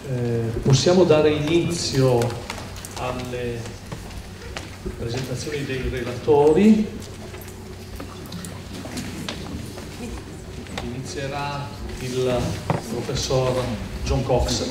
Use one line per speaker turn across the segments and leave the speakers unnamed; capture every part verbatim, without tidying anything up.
Eh, possiamo dare inizio alle presentazioni dei relatori. Inizierà il professor John Cox,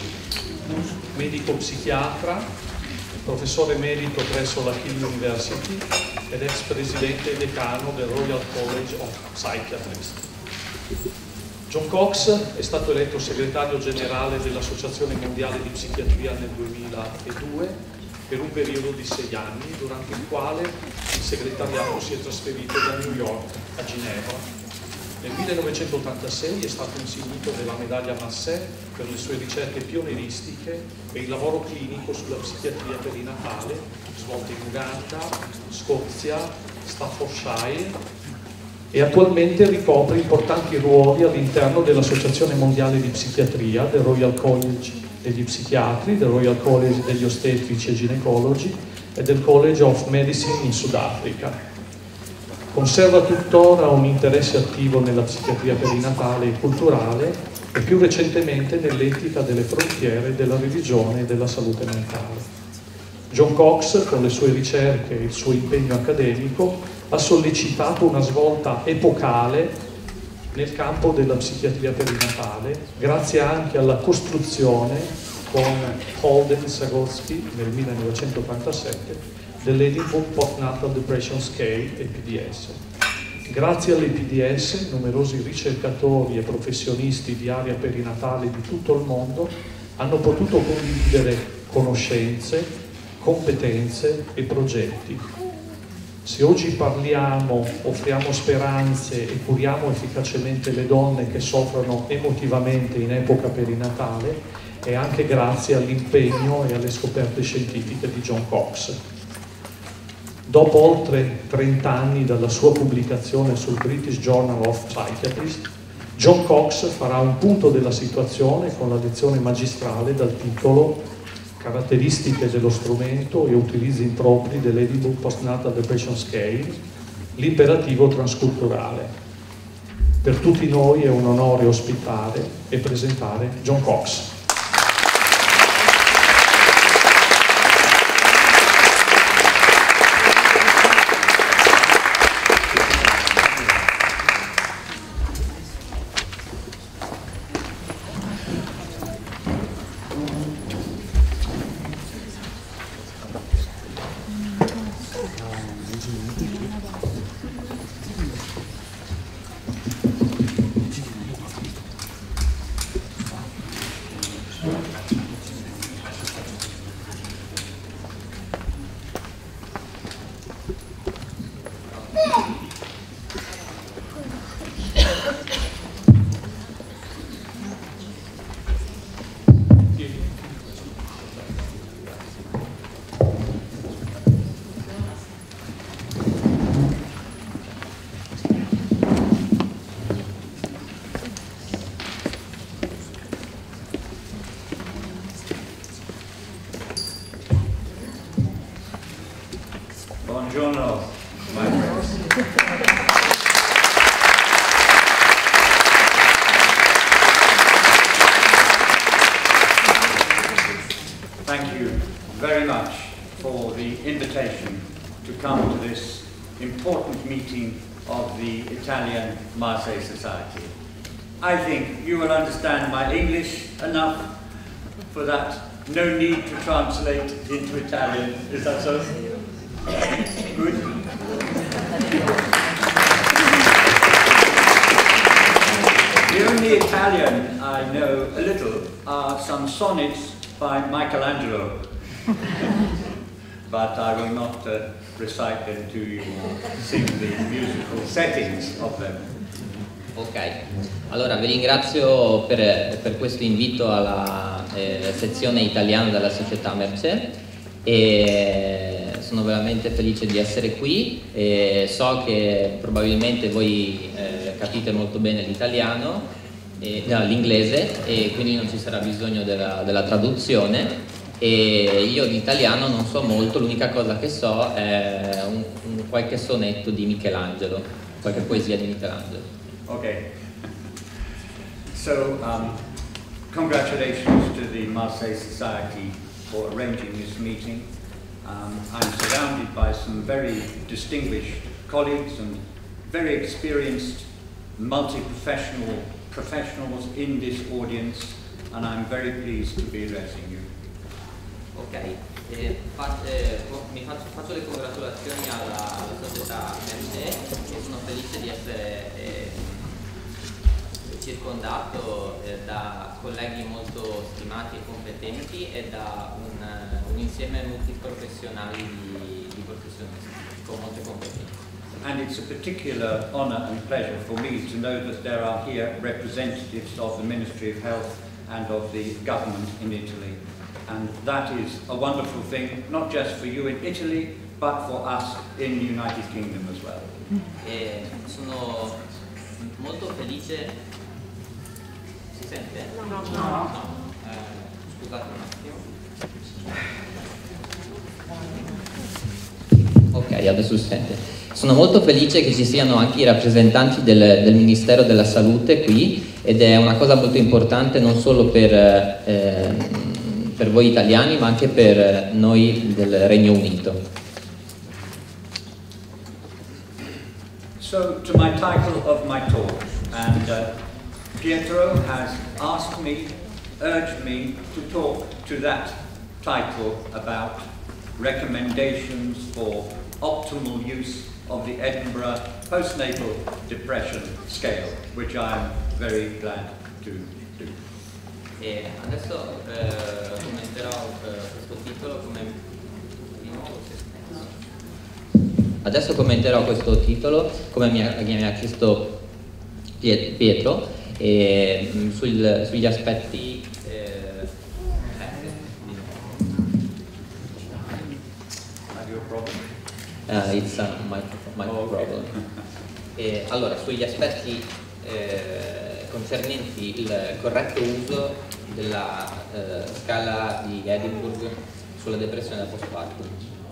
medico psichiatra, professore emerito presso la Keele University ed ex presidente e decano del Royal College of Psychiatrists. John Cox è stato eletto segretario generale dell'Associazione Mondiale di Psichiatria nel duemiladue per un periodo di sei anni, durante il quale il segretariato si è trasferito da New York a Ginevra. Nel millenovecentottantasei è stato insignito della medaglia Massey per le sue ricerche pionieristiche e il lavoro clinico sulla psichiatria perinatale svolte in Uganda, Scozia, Staffordshire, e attualmente ricopre importanti ruoli all'interno dell'Associazione Mondiale di Psichiatria, del Royal College degli Psichiatri, del Royal College degli Ostetrici e Ginecologi e del College of Medicine in Sudafrica. Conserva tuttora un interesse attivo nella psichiatria perinatale e culturale e più recentemente nell'etica delle frontiere della religione e della salute mentale. John Cox, con le sue ricerche e il suo impegno accademico, ha sollecitato una svolta epocale nel campo della psichiatria perinatale, grazie anche alla costruzione con Holden Zagorski nel millenovecentottantasette dell'Edinburgh Postnatal Depression Scale E P D S. Grazie all'E P D S, numerosi ricercatori e professionisti di area perinatale di tutto il mondo hanno potuto condividere conoscenze, competenze e progetti. Se oggi parliamo, offriamo speranze e curiamo efficacemente le donne che soffrono emotivamente in epoca perinatale, è anche grazie all'impegno e alle scoperte scientifiche di John Cox. Dopo oltre trenta anni dalla sua pubblicazione sul British Journal of Psychiatry, John Cox farà un punto della situazione con la lezione magistrale dal titolo Caratteristiche dello strumento e utilizzi impropri dell'Edinburgh Postnatal Depression Scale, l'imperativo transculturale. Per tutti noi è un onore ospitare e presentare John Cox.
Buongiorno, my friends. Thank you very much for the invitation to come to this important meeting of the Italian Marseille Society. I think you will understand my English enough for that. No need to translate into Italian. Is that so? Good. The only Italian I know a little are some sonnets by Michelangelo, but I will not uh, recite them to you or sing the musical settings of them.
Ok, allora vi ringrazio per, per questo invito alla eh, sezione italiana della Società Mercé e sono veramente felice di essere qui e so che probabilmente voi eh, capite molto bene l'italiano, no, l'inglese, e quindi non ci sarà bisogno della, della traduzione, e io di italiano non so molto, l'unica cosa che so è un, un qualche sonetto di Michelangelo, qualche poesia di Michelangelo.
Okay. So, um, congratulations to the Marseille Society for arranging this meeting. Um, I'm surrounded by some very distinguished colleagues and very experienced multi-professional professionals in this audience, and I'm very pleased to be addressing you.
Ok, eh, fa, eh, mi faccio, faccio le congratulazioni alla, alla società M C e sono felice di essere eh, circondato eh, da colleghi molto stimati e competenti e da un, un insieme multiprofessionali di, di professionisti con molte competenze.
And it's a particular honour and pleasure for me to know that there are here representatives of the Ministry of Health and of the government in Italy. And that is a wonderful thing, not just for you in Italy, but for us in the United Kingdom as well.
E sono molto felice. Si sente? No. No. no. Eh, scusate un attimo. Ok, adesso si sente. Sono molto felice che ci siano anche i rappresentanti del, del Ministero della Salute qui, ed è una cosa molto importante non solo per, eh, per voi italiani, ma anche per noi del Regno Unito.
So, to my title of my talk, and uh, Pietro has asked me, urged me to talk to that title about recommendations for optimal use of the Edinburgh Postnatal Depression Scale, which I'm very glad to do.
E adesso eh, commenterò eh, questo titolo come adesso commenterò questo titolo come mi ha, mi ha chiesto Pietro e, mh, sul, sugli aspetti eh, uh, it's a micro, micro problem. E, allora, sugli aspetti eh, concernenti il corretto uso della eh, scala di Edinburgh sulla depressione postpartum.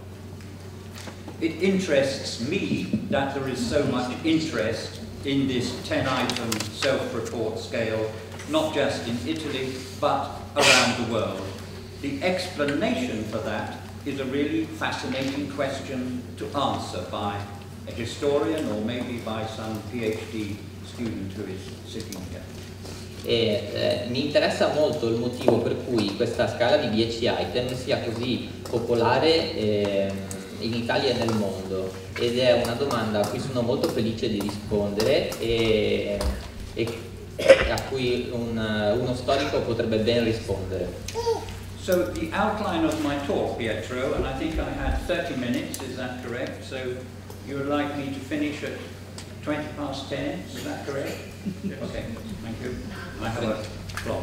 It interests me that there is so much interest in this ten item self-report scale, not just in Italy, but around the world. The explanation for that is a really fascinating question to answer by a historian or maybe by some PhD student who is sitting here.
E, eh, mi interessa molto il motivo per cui questa scala di dieci item sia così popolare eh, in Italia e nel mondo, ed è una domanda a cui sono molto felice di rispondere e, e a cui un, uno storico potrebbe ben rispondere.
So the outline of my talk, Pietro, and I think I had thirty minutes, is that correct? So you would like me to finish at twenty past ten, is that correct? Yes. Okay, thank you. I have a clock.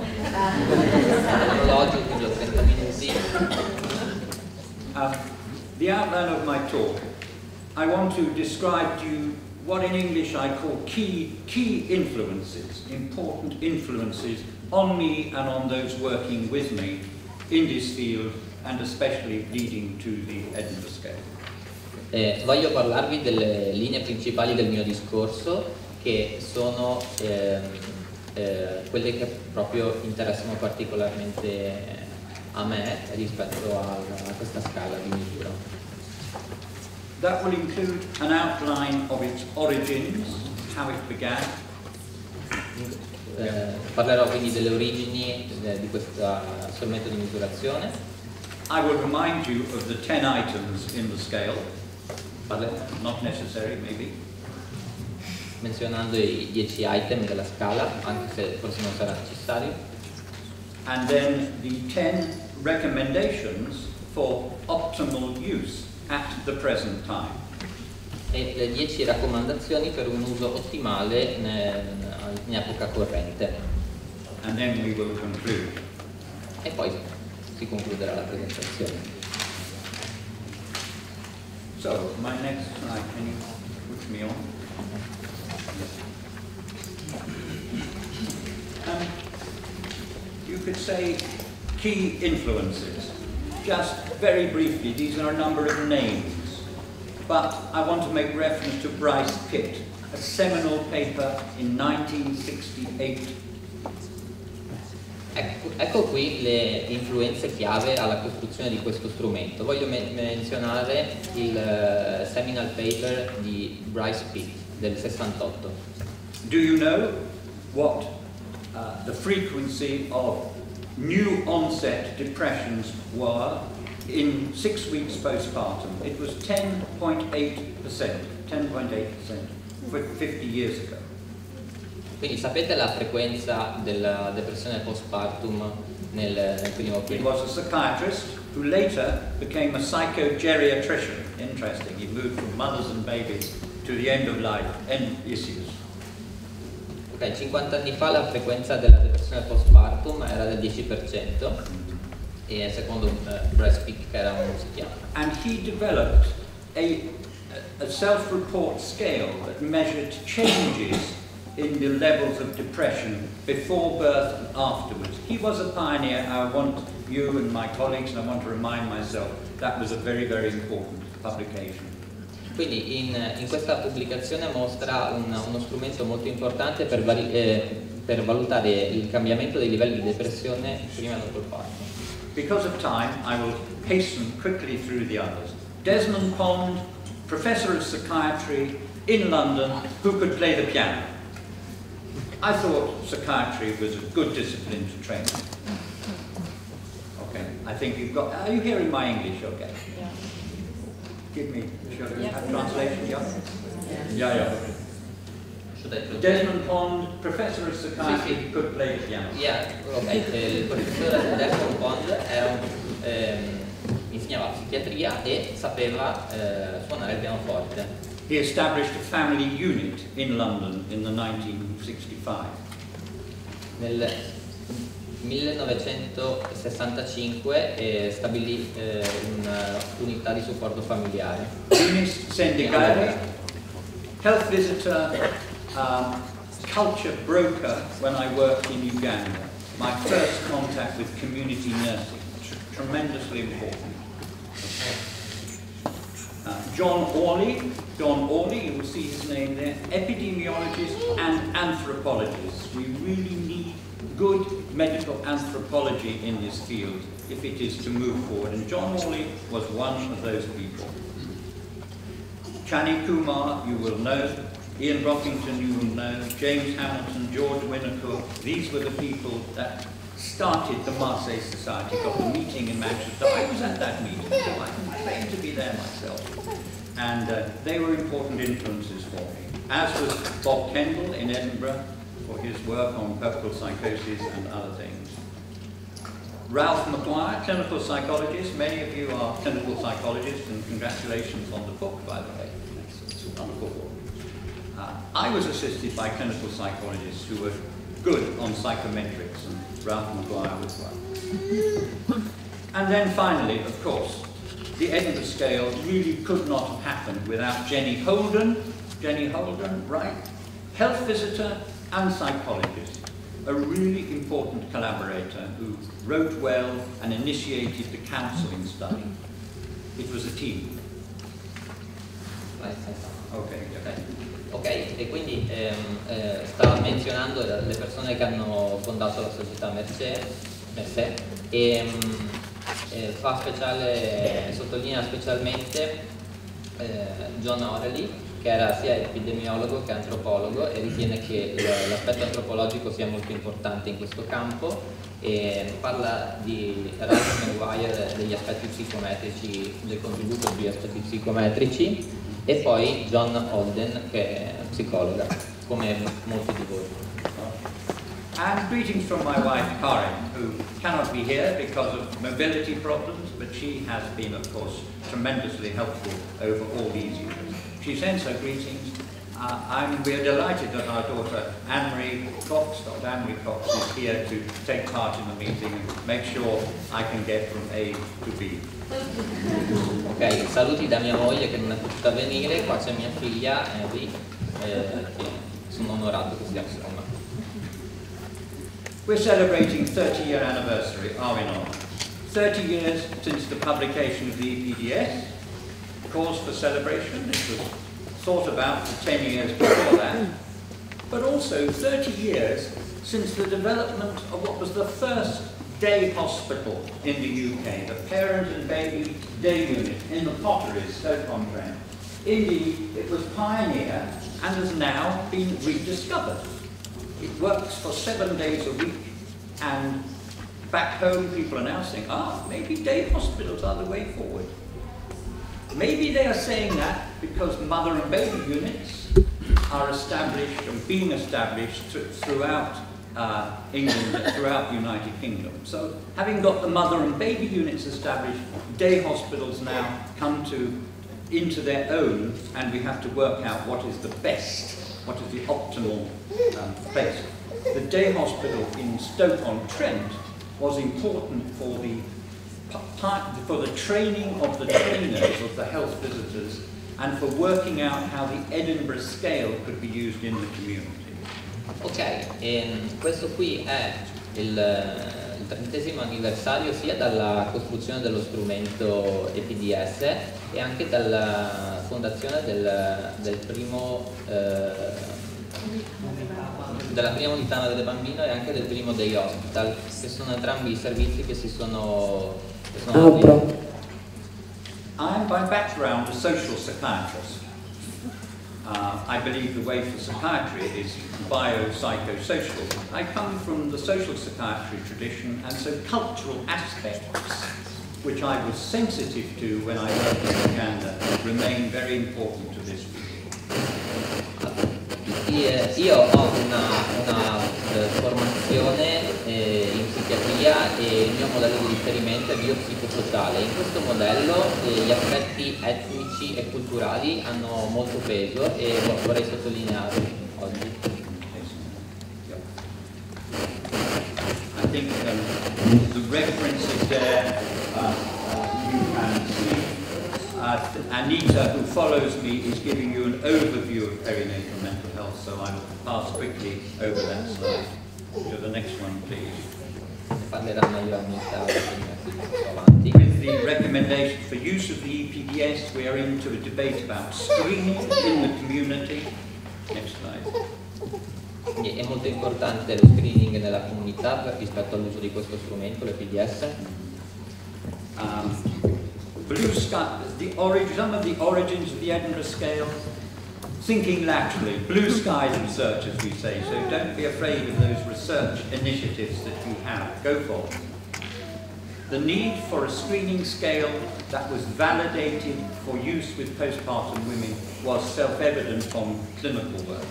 um, the outline of my talk, I want to describe to you what in English I call key, key influences, important influences on me and on those working with me in this field, and especially leading to the Edinburgh Scale.
Eh, voglio parlarvi delle linee principali del mio discorso, che sono eh, eh, quelle che proprio interessano particolarmente a me rispetto a, a questa scala di misura.
That will include an outline of its origins, how it began.
Eh, parlerò quindi delle origini eh, di questo strumento di misurazione.
I will remind you of the ten items in the scale.
Parle
not necessary, maybe.
Menzionando i dieci item della scala, anche se forse non sarà necessario.
And then the ten recommendations for optimal use at the present time.
E le dieci raccomandazioni per un uso ottimale in epoca corrente.
And then we will conclude.
E poi si concluderà la presentazione.
So, my next slide, can you push me on? Um, you could say key influences. Just very briefly, these are a number of names, but I want to make reference to Bryce Pitt, a seminal paper in nineteen sixty-eight
Ecco, ecco qui le influenze chiave alla costruzione di questo strumento. Voglio me menzionare il uh, seminal paper di Bryce Pitt del sessantotto.
Do you know what uh, the frequency of new onset depressions were in six weeks postpartum? It was ten point eight percent, ten point eight percent fifty years ago.
Quindi sapete la frequenza della depressione postpartum nel, nel primo
He
periodo?
was a psychiatrist who later became a psychogeriatrician. Interesting, he moved from mothers and babies to the end of life end issues.
Ok, cinquanta anni fa la frequenza della depressione postpartum era del dieci per cento e secondo uh, Bryce Pitt, che era un psichiatra.
And he developed a, a self-report scale that measured changes in the levels of depression before birth and afterwards. He was a pioneer. I want you and my colleagues, and I want to remind myself, that was a very, very important publication.
Quindi in, in questa pubblicazione mostra un, uno strumento molto importante per, vari, eh, per valutare il cambiamento dei livelli di depressione prima e dopo il parto.
Because of time, I will hasten quickly through the others. Desmond Pond, professor of psychiatry in London, who could play the piano. I thought psychiatry was a good discipline to train. Okay, I think you've got, are you hearing my English okay?
Yeah.
Give me, should I
Yeah.
have translation, yeah? Yeah, yeah.
Should I-
Desmond Pond, professor of psychiatry,
Sì, sì.
could play the piano.
Yeah, ok, eh, il professore Desmond Pond era un, ehm, insegnava psichiatria e sapeva eh, suonare il pianoforte.
He established a family unit in London in the nineteen sixty-five.
Nel millenovecentosessantacinque eh, stabilì eh, un'unità di supporto familiare.
Eunice Sendigari, health visitor, um, culture broker when I worked in Uganda. My first contact with community nursing, tr tremendously important. Uh, John Orley, John Orley, you will see his name there, epidemiologist and anthropologist. We really need good medical anthropology in this field if it is to move forward, and John Orley was one of those people. Chani Kumar, you will know, Ian Brockington, you will know, James Hamilton, George Winnacourt, these were the people that started the Marseille Society, got the meeting in Manchester. I was at that meeting, so I can claim to be there myself. And uh, they were important influences for me, as was Bob Kendall in Edinburgh for his work on purple psychosis and other things. Ralph McGuire, clinical psychologist. Many of you are clinical psychologists, and congratulations on the book, by the way. It's a wonderful book. Uh, I was assisted by clinical psychologists who were good on psychometrics, and Ralph McGuire was one. And then finally, of course, the Edinburgh scale really could not have happened without Jenny Holden. Jenny Holden, right? Health visitor and psychologist. A really important collaborator who wrote well and initiated the counselling study. It was a team. Okay, okay.
Ok, e quindi ehm, eh, stava menzionando le persone che hanno fondato la società Mercé, Mercé e ehm, eh, fa speciale, sottolinea specialmente eh, John Orley, che era sia epidemiologo che antropologo e ritiene che l'aspetto antropologico sia molto importante in questo campo, e parla di Ralph McGuire degli aspetti psicometrici, del contributo degli aspetti psicometrici, e poi John Holden, che è psicologa, come molti di voi.
And greetings from my wife Karen, who cannot be here because of mobility problems, but she has been, of course, tremendously helpful over all these years. She sends her greetings. Uh, I'm, we're delighted that our daughter Anne-Marie Cox, Doctor Anne-Marie Cox, is here to take part in the meeting and make sure I can get from A to B.
Ok, saluti da mia moglie che non è potuta venire, qua c'è mia figlia Henry, eh, che sono onorato che sia con me.
We're celebrating thirty year anniversary, are we not? thirty years since the publication of the E P D S. Cause for celebration, it was thought about for ten years before that. but also thirty years since the development of what was the first day hospital in the U K, the Parent and Baby Day Unit in the Potteries, Stoke-on-Trent. Indeed, it was pioneer and has now been rediscovered. It works for seven days a week, and back home people are now saying, ah, maybe day hospitals are the way forward. Maybe they are saying that because mother and baby units are established and being established th throughout uh, England and throughout the United Kingdom. So having got the mother and baby units established, day hospitals now come to into their own, and we have to work out what is the best, what is the optimal um, place. The day hospital in Stoke-on-Trent was important for the for the training of the trainers of the health visitors and for working out how the Edinburgh scale could be used in the community.
Ok, e questo qui è il, il trentesimo anniversario sia dalla costruzione dello strumento E P D S e anche dalla fondazione del, del primo, eh, della prima unità delle bambine e anche del primo Day Hospital, che sono entrambi i servizi che si sono, che sono apriti.
I'm by background a social psychiatrist. Uh, I believe the way for psychiatry is biopsychosocial. I come from the social psychiatry tradition, and so cultural aspects, which I was sensitive to when I worked in Uganda, remain very important to this
field. Io ho una, una eh, formazione eh, in psichiatria e il mio modello di riferimento è biopsicosociale. In questo modello eh, gli aspetti etnici e culturali hanno molto peso e vorrei sottolinearli oggi.
I think um, the references there uh, you can see. Uh, Anita, who follows me, is giving you an overview of perinatal mental health, so I will pass quickly over that slide. To the next one, please. With the recommendation for use of the E P D S, we are into a debate about screening in the community. Next slide.
È molto importante lo screening nella comunità rispetto all'uso di questo strumento, l'E P D S.
Um, Blue sky, the origin, some of the origins of the Edinburgh scale, thinking laterally, blue skies research, as we say, so don't be afraid of those research initiatives that you have, go for it. The need for a screening scale that was validated for use with postpartum women was self-evident from clinical work.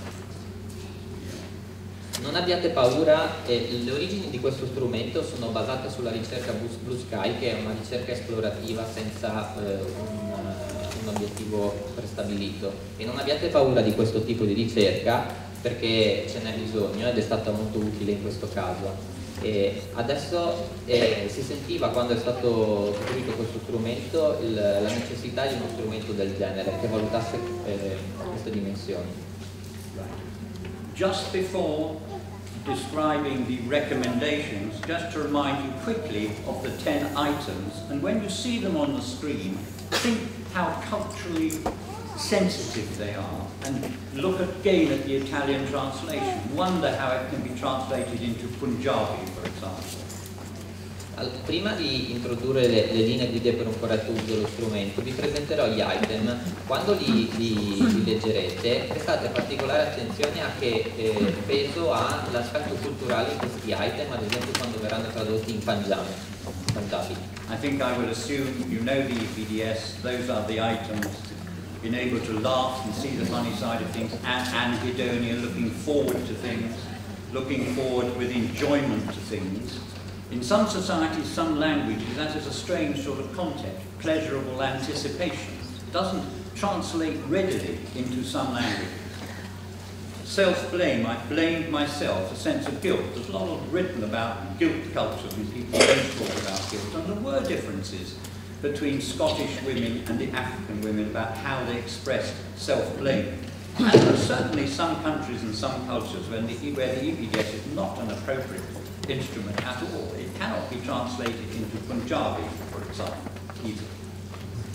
Non abbiate paura, eh, le origini di questo strumento sono basate sulla ricerca Blue Sky, che è una ricerca esplorativa senza eh, un, un obiettivo prestabilito. E non abbiate paura di questo tipo di ricerca perché ce n'è bisogno ed è stata molto utile in questo caso. E adesso eh, si sentiva, quando è stato costruito questo strumento, il, la necessità di uno strumento del genere che valutasse eh, queste dimensioni.
Just before describing the recommendations, just to remind you quickly of the ten items, and when you see them on the screen, think how culturally sensitive they are, and look again at the Italian translation. Wonder how it can be translated into Punjabi, for example.
Prima di introdurre le, le linee guida per un corretto uso dello strumento, vi presenterò gli item. Quando li, li, li leggerete, prestate particolare attenzione a che eh, peso ha l'aspetto culturale di questi item, ad esempio quando verranno tradotti in Punjabi.
I think I would assume you know the E P D S, those are the items, being able to laugh and see the funny side of things, and anhedonia, looking forward to things, looking forward with enjoyment to things. In some societies, some languages, that is a strange sort of concept, pleasurable anticipation. It doesn't translate readily into some languages. Self-blame, I blamed myself, a sense of guilt. There's a lot of written about guilt culture and people don't talk about guilt. And there were differences between Scottish women and the African women about how they expressed self-blame. And there are certainly some countries and some cultures where the, where the E P D S is not an appropriate instrument at all. It cannot be translated into Punjabi, for example, easily.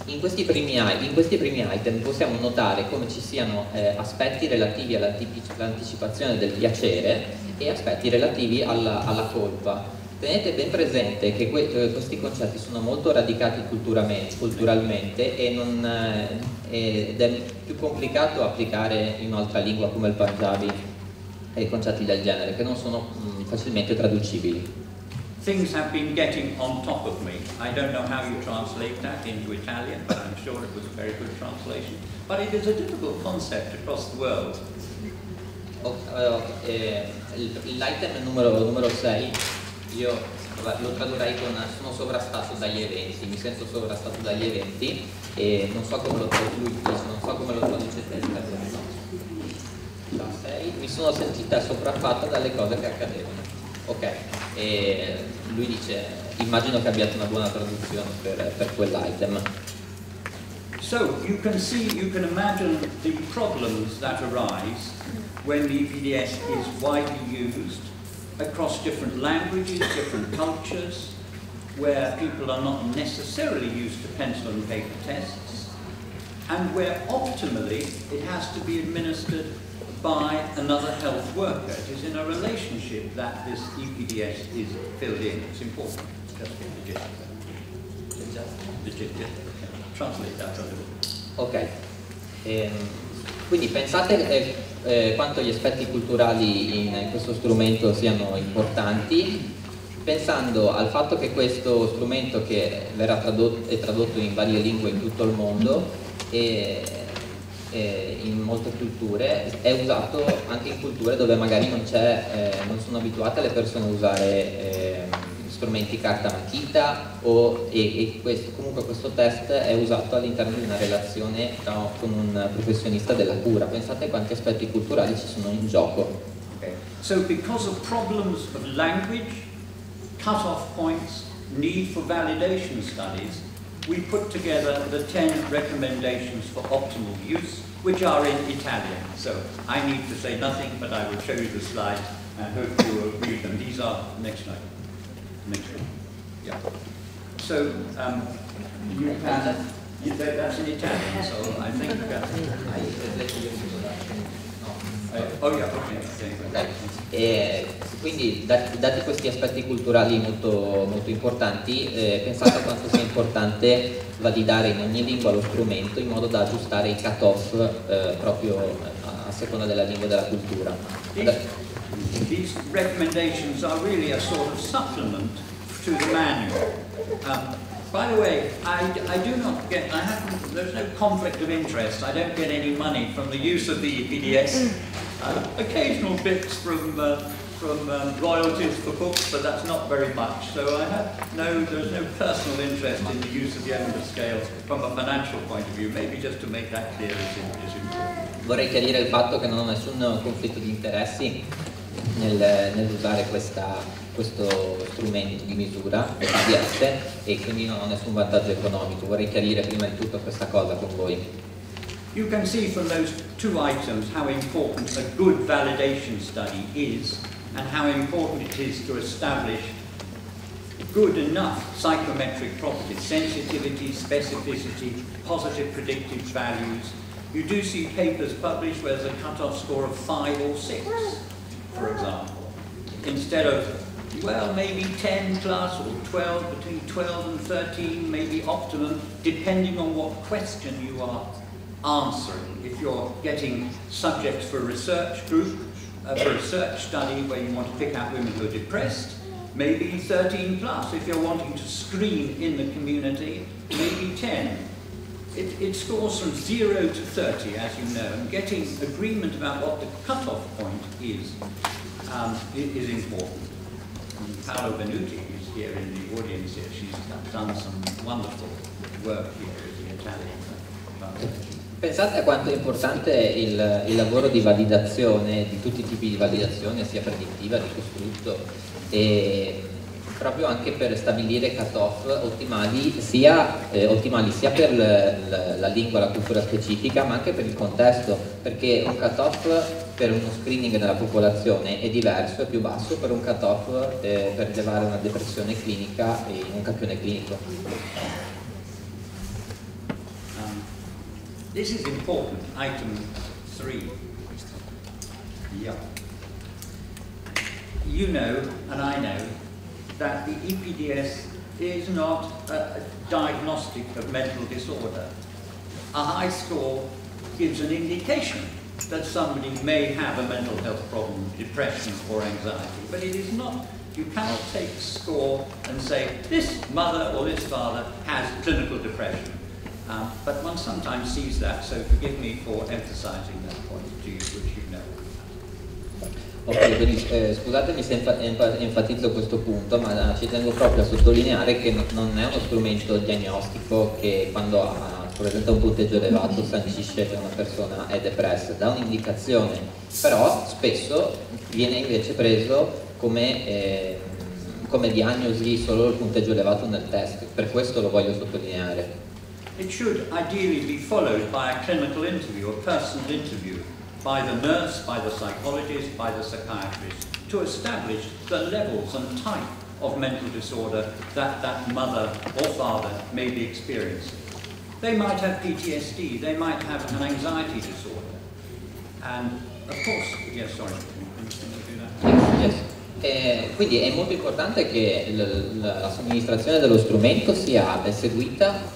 In questi primi, in questi primi item possiamo notare come ci siano eh, aspetti relativi all'anticipazione del piacere e aspetti relativi alla, alla colpa. Tenete ben presente che que eh, questi concetti sono molto radicati culturalmente e non, eh, ed è più complicato applicare in un'altra lingua come il Punjabi e concetti del genere, che non sono mh, facilmente traducibili.
Things have been getting on top of me. I don't know how you translate that into Italian, but I'm sure it was a very good translation. But it is a difficult concept across the world.
Eh, L'item numero, numero sei, io lo tradurrei con sono sovrastato dagli eventi, mi sento sovrastato dagli eventi e non so come lo, lui dice, non so come lo traducete in italiano. La sei, mi sono sentita sopraffatta dalle cose che accadevano. Ok, e lui dice, immagino che abbiate una buona traduzione per, per quell'item.
So, you can see, you can imagine the problems that arise when the E P D S is widely used across different languages, different cultures, where people are not necessarily used to pencil and paper tests, and where optimally it has to be administered by another health worker. It is in a relationship that this E P D S is filled in. It's important. Just get the gist of that. The gist, yeah. Translate that a little.
Ok. Ehm, quindi pensate eh, eh, quanto gli aspetti culturali in questo strumento siano importanti, pensando al fatto che questo strumento che verrà tradotto, è tradotto in varie lingue in tutto il mondo e in molte culture, è usato anche in culture dove magari non, c'è, eh, non sono abituate le persone a usare eh, strumenti carta matita o, e, e questo, comunque questo test è usato all'interno di una relazione no, con un professionista della cura. Pensate quanti aspetti culturali ci sono in gioco.
Okay. So because of problems of language, cut-off points, need for validation studies, we put together the ten recommendations for optimal use, which are in Italian. So I need to say nothing, but I will show you the slides and hope you will read them. These are, next slide. Next one. Yeah. So um, you can, you, that, that's in Italian, so I think that, oh yeah, okay.
Okay. E quindi dati, dati questi aspetti culturali molto, molto importanti, eh, pensate a quanto sia importante validare in ogni lingua lo strumento in modo da aggiustare i cut-off eh, proprio a, a seconda della lingua e della cultura.
These, these recommendations are really a sort of supplement to the manual. Um, By the way, I, I do not get, I haven't, there's no conflict of interest. I don't get any money from the use of the E P D S. Uh, occasional bits from, uh, from um, royalties for books, but that's not very much. So I have no, there's no personal interest in the use of the Edinburgh scale from a financial point of view. Maybe just to make that clear is, is important.
Vorrei chiarire il fatto che non ho nessun conflitto di interessi nel, nell'usare questa questo strumento di misura, E P D S, e quindi non ho nessun vantaggio economico. Vorrei chiarire prima di tutto questa cosa con voi.
You can see from those two items how important a good validation study is and how important it is to establish good enough psychometric properties, sensitivity, specificity, positive predictive values. You do see papers published where there's a cut-off score of five or six, for example, instead of well, maybe ten plus or twelve, between twelve and thirteen, maybe optimum, depending on what question you are answering. If you're getting subjects for a research group, uh, for a research study where you want to pick out women who are depressed, maybe thirteen plus. If you're wanting to screen in the community, maybe ten. It, it scores from zero to thirty, as you know, and getting agreement about what the cutoff point is, um, is important. Paolo Venuti is here in the audience here. She's done some wonderful work here with the Italian.
Pensate a quanto è importante il, il lavoro di validazione, di tutti i tipi di validazione, sia predittiva, di costrutto, e proprio anche per stabilire cut-off ottimali sia, eh, ottimali sia per la, la lingua, la cultura specifica, ma anche per il contesto, perché un cut-off per uno screening della popolazione è diverso, è più basso per un cut-off eh, per rilevare una depressione clinica in un campione clinico.
This is important, item three. Yeah. You know, and I know, that the E P D S is not a diagnostic of mental disorder. A high score gives an indication that somebody may have a mental health problem, depression or anxiety, but it is not. You cannot take a score and say, this mother or this father has clinical depression. Um, but one sometimes sees that, so forgive me for emphasizing that point to you, which you know.
Ok, quindi eh, scusatemi se enfa enfa enfatizzo questo punto, ma ci tengo proprio a sottolineare che non è uno strumento diagnostico che quando ha, presenta un punteggio elevato sancisce che una persona è depressa, dà un'indicazione, però spesso viene invece preso come, eh, come diagnosi solo il punteggio elevato nel test, per questo lo voglio sottolineare.
It should ideally be followed by a clinical interview, a personal interview, by the nurse, by the psychologist, by the psychiatrist, to establish the levels and type of mental disorder that that mother or father may be experiencing. They might have P T S D, they might have an anxiety disorder. And of course, yes, sorry, can you do that?
Yes. Eh, quindi è molto importante che la somministrazione dello strumento sia seguita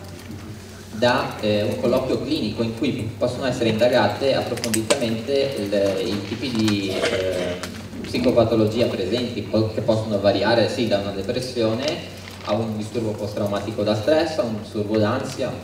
da eh, un colloquio clinico in cui possono essere indagate approfonditamente il, i tipi di eh, psicopatologia presenti, che possono variare sì da una depressione a un disturbo post-traumatico da stress, a un disturbo d'ansia.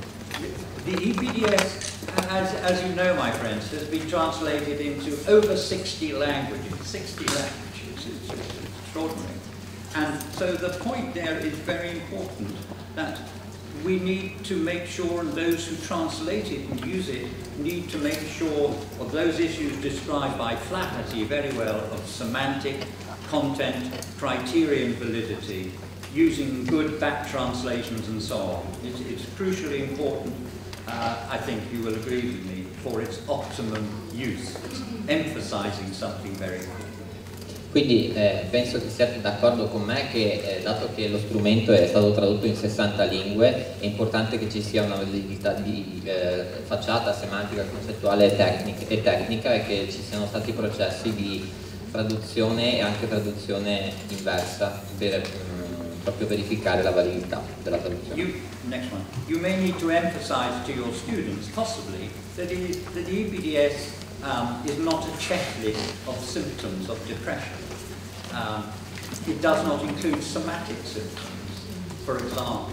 The E P D S, as, as you know, my friends, has been translated into over sixty languages, sixty languages, it's, it's extraordinary. And so the point there is very important, that we need to make sure, and those who translate it and use it need to make sure of those issues described by Flaherty very well, of semantic, content, criterion validity, using good back translations and so on. It's, it's crucially important, uh, I think you will agree with me, for its optimum use. It's emphasizing something very important.
Quindi eh, penso che siate d'accordo con me che eh, dato che lo strumento è stato tradotto in sessanta lingue, è importante che ci sia una validità di eh, facciata, semantica, concettuale e, tecnic e tecnica, e che ci siano stati processi di traduzione e anche traduzione inversa per mh, proprio verificare la validità della traduzione.
You, next one. You may need to emphasize to your students, possibly, that, it, that the E P D S um, is not a checklist of symptoms of depression. Um, it does not include somatic symptoms, for example,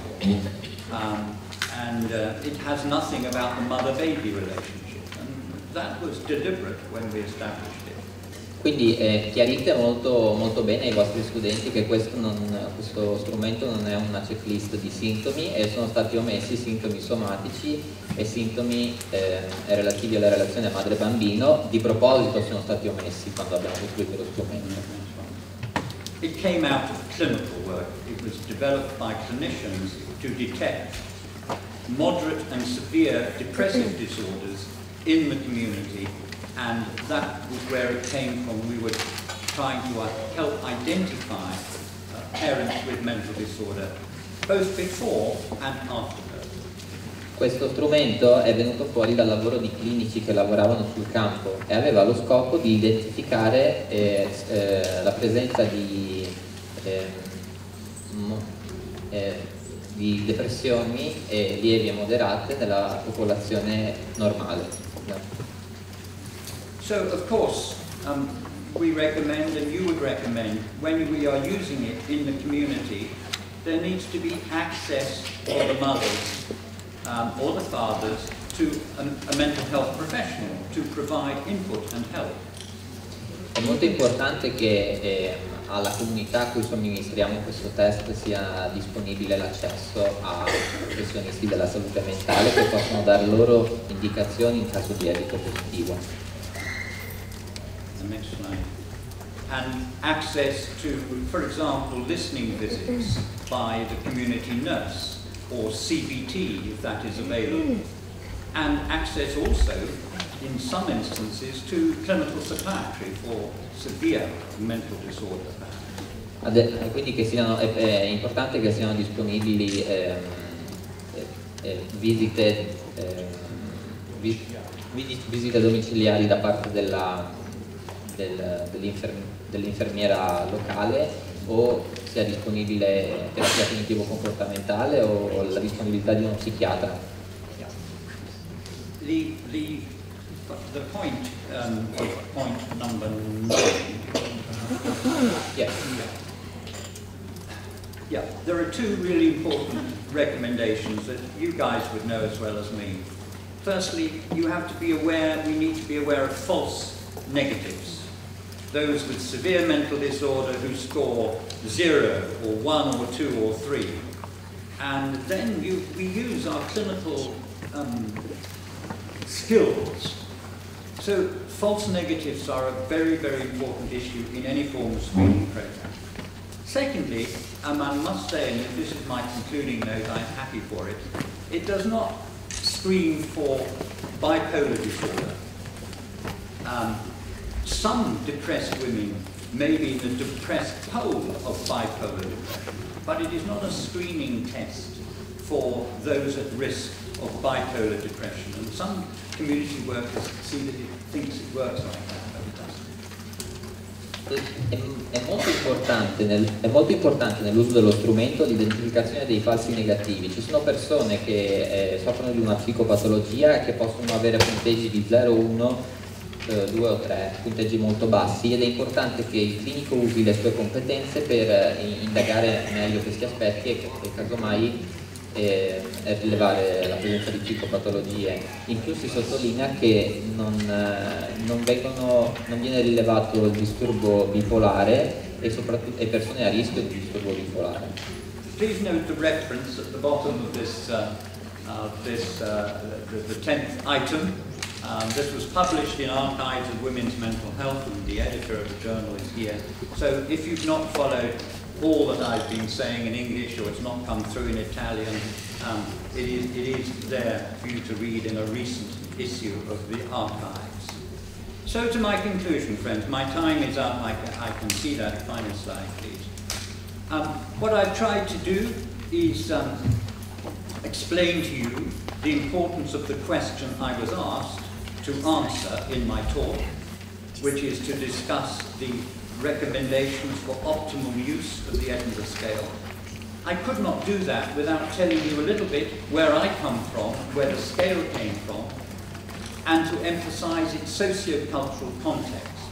um, and uh, it has nothing about the mother-baby relationship, and that was deliberate when we established it.
Quindi eh, chiarite molto, molto bene ai vostri studenti che questo, non, questo strumento non è una checklist di sintomi, e sono stati omessi sintomi somatici e sintomi eh, relativi alla relazione madre-bambino. Di proposito sono stati omessi quando abbiamo costruito lo strumento.
It came out of clinical work. It was developed by clinicians to detect moderate and severe depressive disorders in the community, and that was where it came from. We were trying to help identify uh, parents with mental disorder, both before and after birth.
Questo strumento è venuto fuori dal lavoro di clinici che lavoravano sul campo e aveva lo scopo di identificare eh, eh, la presenza di, eh, eh, di depressioni eh, lievi e moderate nella popolazione normale.
So, of course, um, we recommend, and you would recommend, when we are using it in the community, there needs to be access for the mothers um, or the fathers to a, a mental health professional to provide input and help.
È molto importante che eh, alla comunità a cui somministriamo questo test sia disponibile l'accesso a professionisti della salute mentale che possono dare loro indicazioni in caso di esito positivo.
The next slide. And access to, for example, listening visits by the community nurse or C B T if that is available. And access also, in some instances, to clinical psychiatry for severe mental disorder.
Quindi che siano, è, è importante che siano disponibili ehm, eh, visite ehm, visite domiciliari da parte della, del, dell'infermiera locale, o sia disponibile terapia cognitivo-comportamentale o la disponibilità di uno psichiatra?
The, the, the point um, of point number nine.
Yes.
Yeah, there are two really important recommendations that you guys would know as well as me. Firstly, you have to be aware, we need to be aware of false negatives. Those with severe mental disorder who score zero or one or two or three. And then you, we use our clinical um, skills. So false negatives are a very, very important issue in any form of screening program. Secondly, and I must say, and this is my concluding note, I'm happy for it, it does not screen for bipolar disorder. Um, some depressed women may be in the depressed pole of bipolar depression, but it is not a screening test for those at risk of bipolar depression. And some community workers see that it thinks it works like that, but it doesn't.
È, è, molto importante nel, è molto importante nell'uso dello strumento l'identificazione dei falsi negativi. Ci sono persone che eh, soffrono di una psicopatologia e che possono avere punteggi di zero, uno, due o tre, punteggi molto bassi, ed è importante che il clinico usi le sue competenze per eh, indagare meglio questi aspetti e, e casomai e rilevare la presenza di psicopatologie. In più si sottolinea che non, non, vengono, non viene rilevato il disturbo bipolare e soprattutto e persone a rischio di disturbo bipolare.
Please note the reference at the bottom of this, uh, uh, this uh, the, the tenth item. Um, this was published in Archives of Women's Mental Health, and the editor of the journal is here. So if you've not followed all that I've been saying in English, or it's not come through in Italian, um, it, is, it is there for you to read in a recent issue of the Archives. So to my conclusion, friends, my time is up. I, I can see that final slide, please. Um, what I've tried to do is um, explain to you the importance of the question I was asked to answer in my talk, which is to discuss the recommendations for optimal use of the Edinburgh Scale. I could not do that without telling you a little bit where I come from, where the scale came from, and to emphasize its socio-cultural context.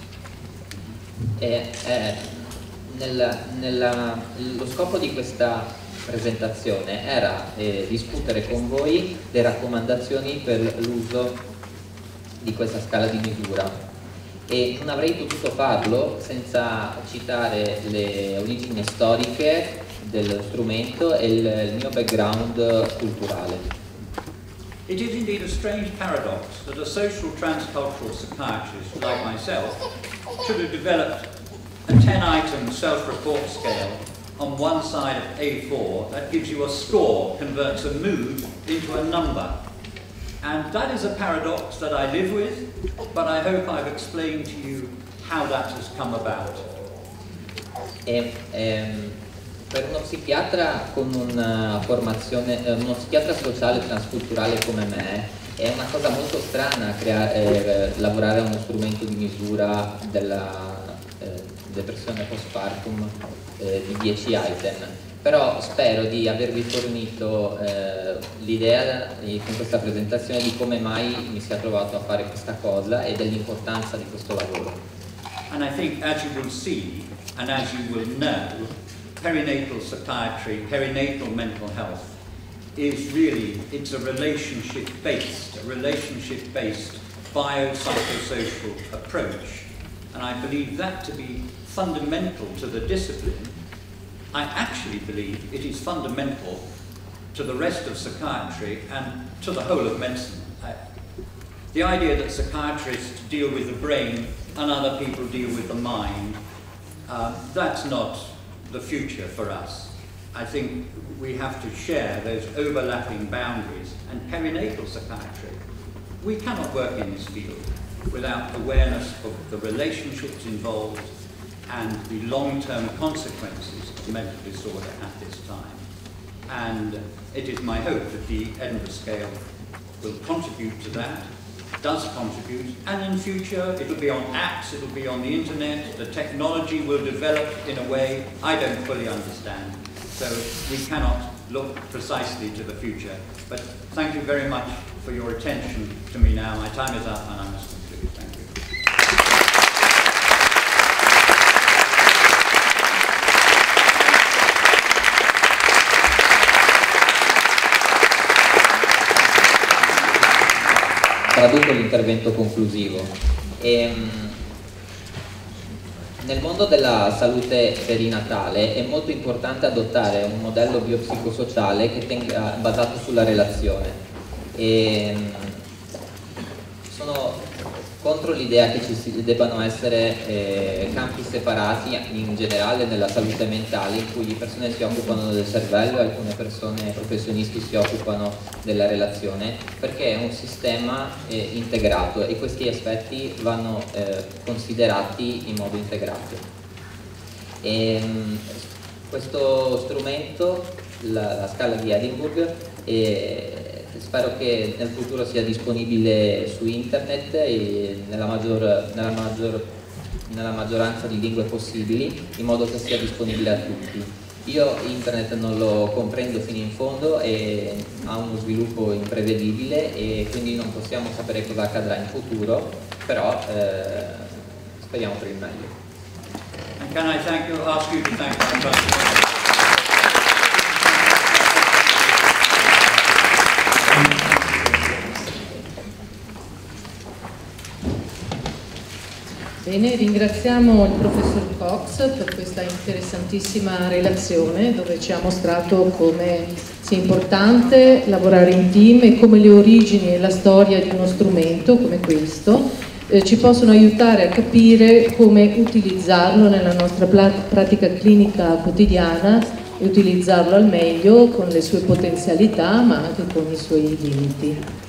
E, eh, nella, nella, lo scopo di questa presentazione era eh, discutere con voi le raccomandazioni per l'uso di questa scala di misura, e non avrei potuto farlo senza citare le origini storiche dello strumento e il, il mio background culturale.
It is indeed a strange paradox that a social transcultural psychiatrist like myself should have developed a ten item self-report scale on one side of A four that gives you a score, converts a mood into a number. And that is a paradox that I live with, but I hope I've explained to you how that has come about.
E, ehm, per uno psichiatra con una formazione, eh, uno psichiatra sociale transculturale come me, è una cosa molto strana creare, eh, lavorare a uno strumento di misura della eh, depressione postpartum eh, di dieci item. Però spero di avervi fornito eh, l'idea con questa presentazione di come mai mi sia trovato a fare questa cosa e dell'importanza di questo lavoro.
And I think, as you will see, and as you will know, perinatal psychiatry, perinatal mental health is really, it's a relationship-based, a relationship-based biopsychosocial approach. And I believe that to be fundamental to the discipline. I actually believe it is fundamental to the rest of psychiatry and to the whole of medicine. I, the idea that psychiatrists deal with the brain and other people deal with the mind, uh, that's not the future for us. I think we have to share those overlapping boundaries, and perinatal psychiatry. We cannot work in this field without awareness of the relationships involved and the long-term consequences of mental disorder at this time. And it is my hope that the Edinburgh Scale will contribute to that, does contribute, and in future it'll be on apps, it'll be on the internet, the technology will develop in a way I don't fully understand. So we cannot look precisely to the future. But thank you very much for your attention to me now. My time is up and I must conclude. Thank you.
Traduco l'intervento conclusivo. E, nel mondo della salute perinatale è molto importante adottare un modello biopsicosociale che tenga, basato sulla relazione. E, sono contro l'idea che ci si, debbano essere eh, campi separati in generale nella salute mentale, in cui le persone si occupano del cervello e alcune persone, professionisti, si occupano della relazione, perché è un sistema eh, integrato e questi aspetti vanno eh, considerati in modo integrato. E, mh, questo strumento, la, la scala di Edinburgh, è, spero che nel futuro sia disponibile su internet e nella, maggior, nella, maggior, nella maggioranza di lingue possibili, in modo che sia disponibile a tutti. Io internet non lo comprendo fino in fondo e ha uno sviluppo imprevedibile e quindi non possiamo sapere cosa accadrà in futuro, però eh, speriamo per il meglio.
And can I thank you, ask you to thank my
Bene, ringraziamo il professor Cox per questa interessantissima relazione dove ci ha mostrato come sia importante lavorare in team e come le origini e la storia di uno strumento come questo eh, ci possono aiutare a capire come utilizzarlo nella nostra pratica clinica quotidiana e utilizzarlo al meglio con le sue potenzialità ma anche con i suoi limiti.